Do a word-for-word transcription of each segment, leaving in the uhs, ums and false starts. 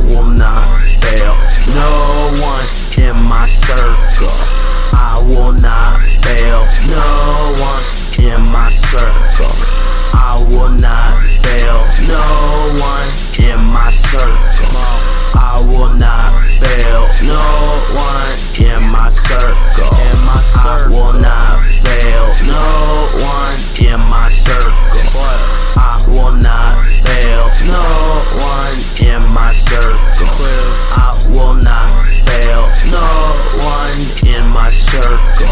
will not fail. No one in my circle. I will not fail. No one in my circle. I will not fail. No one in my circle. I will not fail. No one in my circle. I will not fail. No one in my circle. I will not fail. No one in my circle. I will not fail. No one in my circle.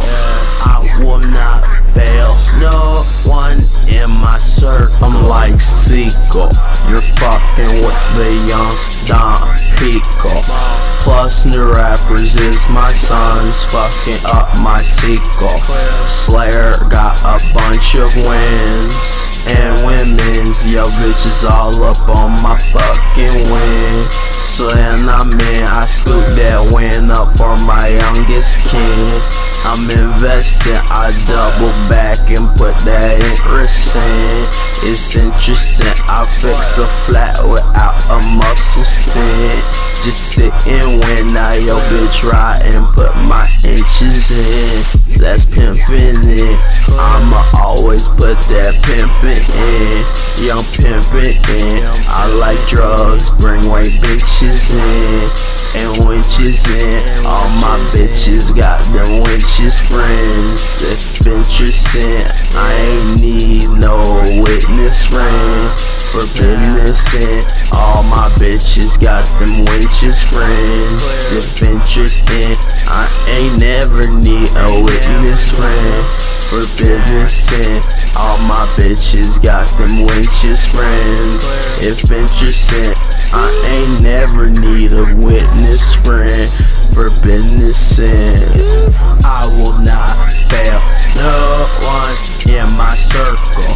I will not fail. No one in my circle. I'm like Sequel. You're fucking with the young Don Pico. Plus new rappers is my sons fucking up my sequel. Slayer got a bunch of wins and women's. Yo bitches all up on my fucking win. So then I'm in, I scoop that win up for my youngest kid. I'm investing, I double back and put that interest in. It's interesting, I fix a flat without a muscle spin. Just sit and win, now yo bitch ride and put my inches in. That's pimpin' it, I'ma always put that pimpin' in. Young pimpin' in, I like drugs, bring white bitches in and winches in. All my bitches got them winches friends. If interesting, I ain't need no witness friend for business in. All my bitches got them winches friends. If interesting, I ain't never need a witness friend for business in. All my bitches got them winches friends. If interesting, I ain't never need a witness friend for business in. I will not fail. No one in my circle.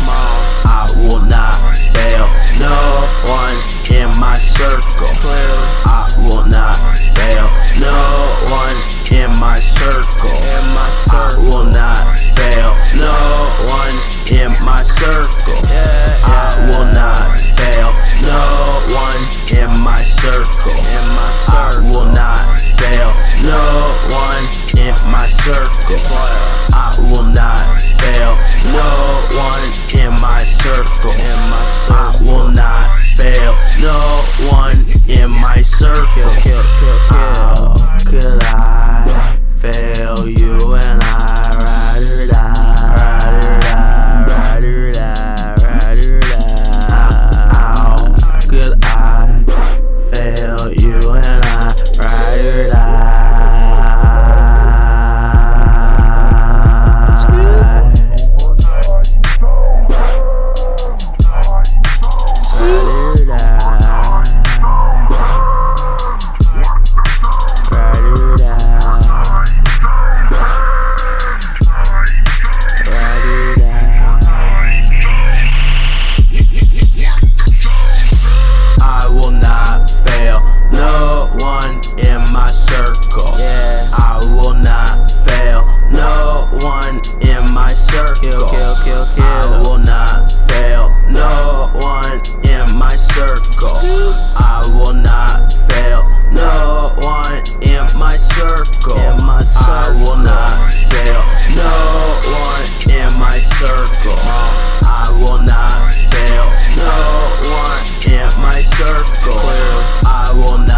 I will not fail. No one in my circle. I will not fail. No one in my circle. I will not fail. No one in my circle. I will not fail. No one in my circle. I will not fail. No one in my circle. I will not fail. No one in my circle. I will not fail. No one in my circle. How could I fail you when I ride or die, ride or die, ride or die, ride or die? How could I fail you when I ride or die? I will not